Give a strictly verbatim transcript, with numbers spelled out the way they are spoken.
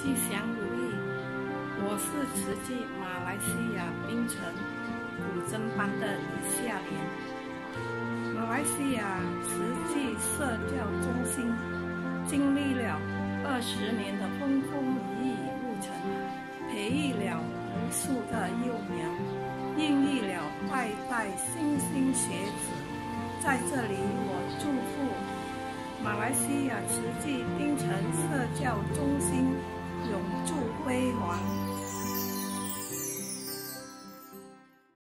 吉祥如意。我是慈济马来西亚槟城古筝班的李夏莲。马来西亚慈济社教中心经历了二十年的风风雨雨路程，培育了无数的幼苗，孕育了代代新兴学子。在这里，我祝福马来西亚慈济槟城社教中心永驻辉煌。